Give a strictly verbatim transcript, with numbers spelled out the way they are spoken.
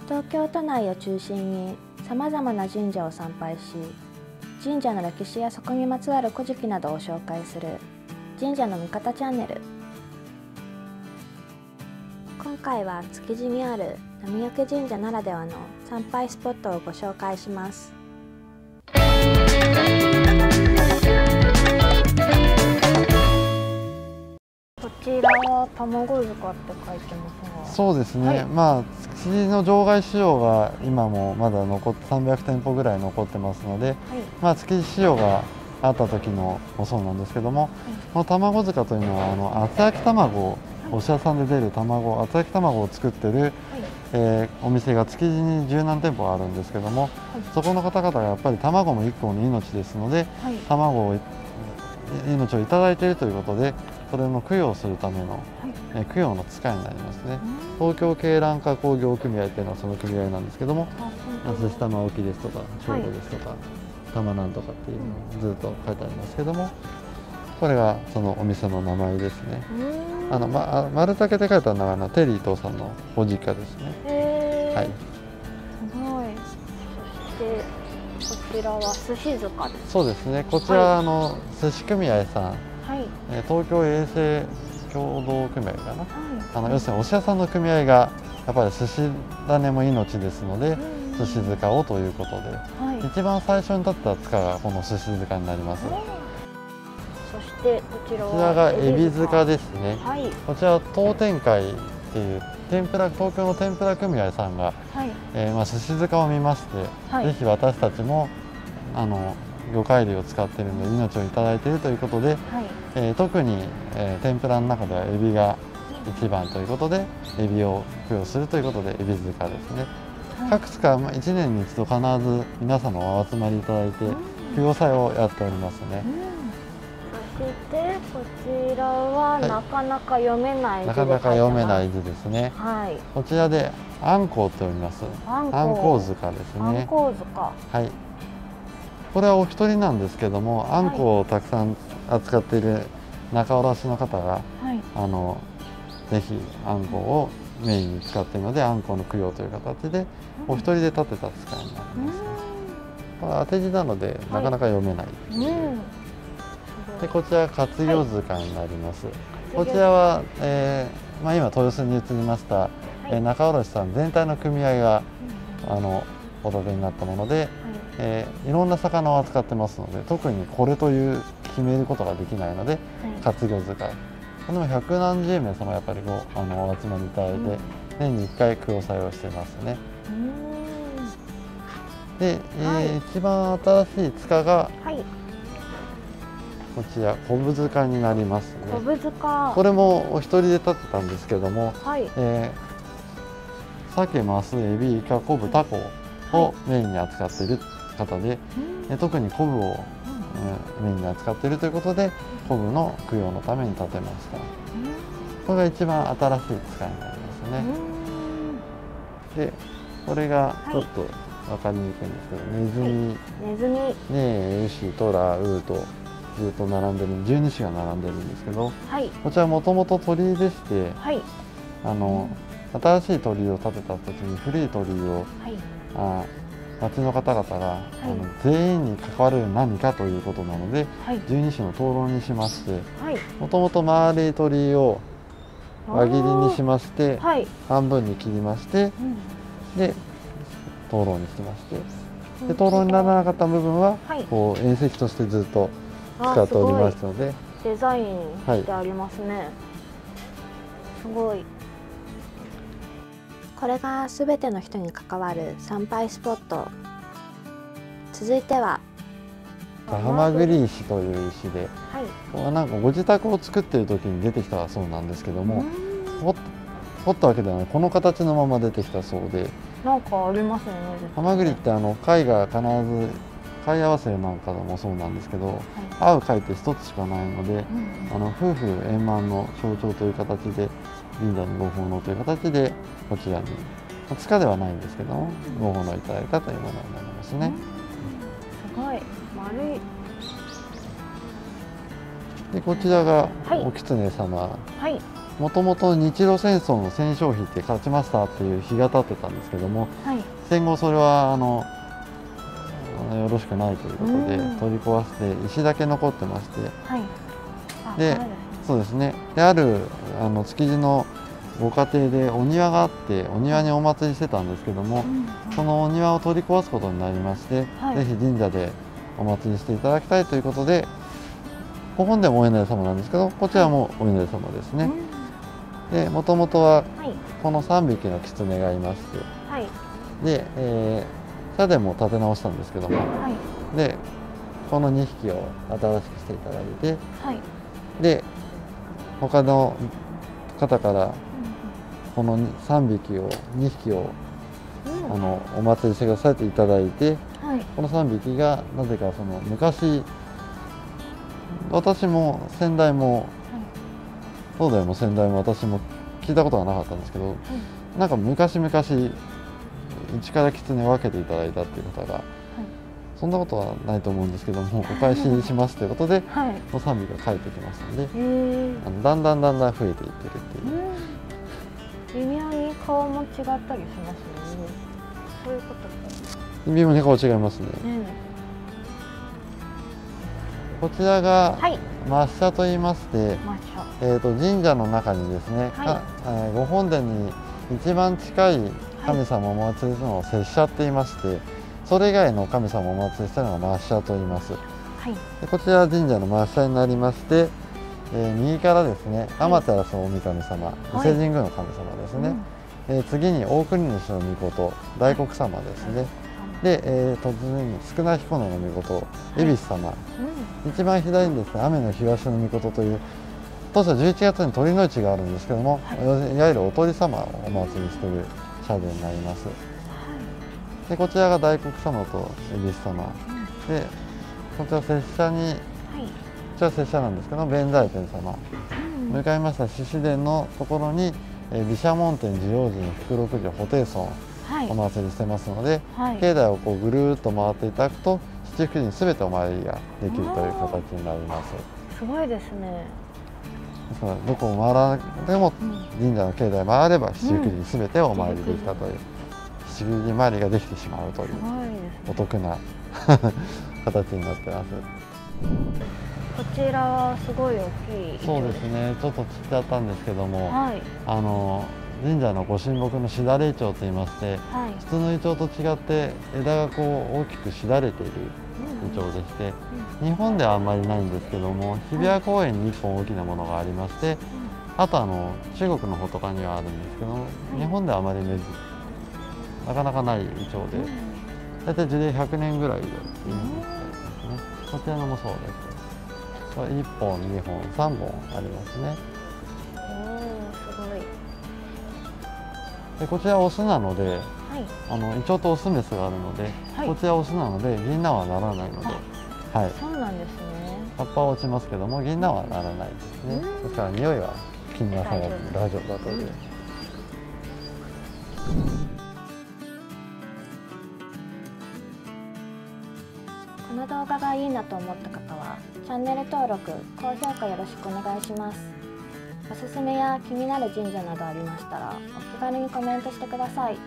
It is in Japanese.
東京都内を中心にさまざまな神社を参拝し、神社の歴史やそこにまつわる古事記などを紹介する神社の見方チャンネル。今回は築地にある波除神社ならではの参拝スポットをご紹介します。こちらは卵塚って書いてますが、 そうですね、はい、まあ築地の場外市場が今もまだ残ってさんびゃくてんぽぐらい残ってますので、はい、まあ築地市場があった時のもそうなんですけども、はい、この卵塚というのはあの厚焼き卵を、はい、お寿司屋さんで出る卵、厚焼き卵を作ってる、はい、えー、お店が築地に十何店舗あるんですけども、はい、そこの方々がやっぱり卵もいっこの命ですので、はい、卵を命をいただいているということで、それの供養するための、はい、え供養の使いになりますね。東京鶏卵加工業組合というのはその組合なんですけども、寿司玉置きですとか正午ですとか、はい、玉なんとかっていうのをずっと書いてありますけども、これがそのお店の名前ですね。あの、ま、丸竹って書いてあるのはあのテリー伊藤さんのご実家ですね。 へー、 はい、 すごい。そしてこちらは寿司塚です。 そうですね。こちらは、はい、あの寿司組合さん、はい、え東京衛生協同組合かな、はい、あの要するにお寿司屋さんの組合がやっぱり寿司種も命ですので、うん、寿司塚をということで、はい、一番最初に立った塚がこの寿司塚になります。 そしてこちらはこちらがエビ塚ですね。はい、こちらは当店会っていう天ぷら東京の天ぷら組合さんが、はい、えー、まあ寿司塚を見まして、はい、ぜひ私たちもあの魚介類を使っているので命をいただいているということで、はい、えー、特に、えー、天ぷらの中ではエビが一番ということで、エビを供養するということでエビ塚ですね。はい、各塚いちねんに一度必ず皆様お集まりいただいて供養祭をやっておりますね。 そしてこちらはなかなか読めない字で書いてます。なかなか読めない字ですね。はい、こちらであんこうと読みます。あんこう塚ですね。 あんこう塚。 はい。これはお一人なんですけども、あんこをたくさん扱っている仲卸の方が、はい、あのぜひあんこをメインに使っているので、あんこの供養という形でお一人で立てた塚になります。これ当て字なのでなかなか読めない。はい、うん、でこちら活用塚になります。はい、こちらは、えーまあ、今豊洲に移りました、はい、えー、仲卸さん全体の組合が、うん、あのお建てになったもので、はい、えー、いろんな魚を扱ってますので、特にこれという決めることができないので、はい、活魚塚。この百何十名様やっぱりごあのお集まりいただいて、うん、年にいっかい供養祭をしてますね。で、えーはい、一番新しい塚が、はい、こちら昆布塚になりますね。 昆布塚。 これもお一人で立てたんですけども、はい、えー、鮭、マス、エビ、イカ、昆布、タコをメインに扱っている方で、はい、特に昆布を、うん、メインに扱っているということで昆布の供養のために建てました。これが一番新しい塚になりますね。でこれがちょっと分かりにくいんですけど、ネズミ、 ネズミ、 ねえ、ウシ、トラ、ウーとずっと並んでるじゅうにしが並んでるんですけど、はい、こちらもともと鳥居でして、はい、あの新しい鳥居を建てた時に古い鳥居を、はい、あ町の方々が、はい、あの全員に関わる何かということなので、はい、じゅうに支の灯籠にしまして、もともと丸い鳥居を輪切りにしまして、はい、半分に切りまして、うん、で灯籠にしまして、で灯籠にならなかった部分は、はい、こう縁石としてずっと使っておりましたので、 デザインしてありますね。はい、すごい。これがすべての人に関わる参拝スポット。続いてはハマグリ石という石で、はい、なんかご自宅を作っている時に出てきたそうなんですけども、掘ったわけではない、この形のまま出てきたそうで、 なんかありますよね。 ハマグリってあの貝が必ず貝合わせなんかでもそうなんですけど、はい、合う貝って一つしかないので、うん、あの夫婦円満の象徴という形で神社にご奉納という形でこちらに塚ではないんですけども、うん、ご奉納いただいたというものになりますね。 うん、すごい丸い。 でこちらがお狐様、はい、 もともと日露戦争の戦勝碑って勝ちましたっていう碑が立ってたんですけども、 はい、 戦後それはあのよろしくないということで取り壊して石だけ残ってまして、 はい、 でそうですね、であるあの築地のご家庭でお庭があってお庭にお祭りしてたんですけども、うんうん、そのお庭を取り壊すことになりまして、はい、ぜひ神社でお祭りしていただきたいということで、ここでもお稲荷様なんですけど、こちらもお稲荷様ですね。うん、でもともとはこのさんびきの狐がいまして、はい、で、えー、社殿も建て直したんですけども、はい、でこのにひきを新しくしていただいて、はい、で他の方からこのさんびきをにひきを、うん、あのお祭りしてくださいっていただいて、はい、このさんびきがなぜかその昔私も先代も、はい、東大も先代も私も聞いたことがなかったんですけど、はい、なんか昔々うちから狐を分けていただいたっていう方が、はい、そんなことはないと思うんですけども、お返ししますということで、はい、このさんびきが帰ってきますので、あのだんだんだんだん増えていってるっていう。 微妙に顔も違ったりしますね。そういうこと。 微妙に顔違いますね。うんこちらが抹茶と言いまして、えーと神社の中にですね、はい、えー、ご本殿に一番近い神様をお祭りするのを摂社って言いまして、それ以外の神様をお祭りするのが抹茶と言います。はい、でこちら神社の抹茶になりまして、えー、右からですね天照大神様、伊勢神宮の神様ですね、はい、えー、次に大国主の命、大黒様ですね、はいで、えー、突然少ない彦根の命、恵比寿様、はい、うん、一番左にですね雨の東の命という当初じゅういちがつに鳥の市があるんですけども、はい、いわゆるお鳥様をお祭りしている社殿になります。はい、でこちらが大黒様と恵比寿様、うん、でこちら拙者に、はい、こちら拙者なんですけど弁財天様、うん、向かいました獅子殿のところに毘沙門天寿陽寺の福禄寿布袋尊お祭りしてますので、はい、境内をこうぐるっと回っていただくと七福神にすべてお参りができるという形になります。 すごいですね。 ですからどこを回らなくても、うん、神社の境内回れば七福神すべてお参りできたという、うん、七福神回りができてしまうという、お得な形になってます。 こちらはすごい大きい。 そうですね。ちょっと散っちゃったんですけども、はい、あの。神社のご神木のしだれイチョウといいまして、はい、普通のイチョウと違って枝がこう大きくしだれているイチョウでして、うん、日本ではあんまりないんですけども日比谷公園にいっぽん大きなものがありまして、あとあの中国の方とかにはあるんですけども、日本ではあまり珍なかなかないイチョウで、大体樹齢ひゃくねんぐらいで、うん、こちらのもそうです。いっぽん、にほん、さんぼんありますね。でこちらはオスなので、はい、あのイチョウとオスメスがあるので、はい、こちらはオスなので銀杏はならないので、 はい、そうなんですね。 葉っぱは落ちますけども銀杏はならないですね。うん、ですから匂いは気になさらず大丈夫だという。うん、 この動画がいいなと思った方はチャンネル登録、高評価よろしくお願いします。おすすめや気になる神社などありましたらお気軽にコメントしてください。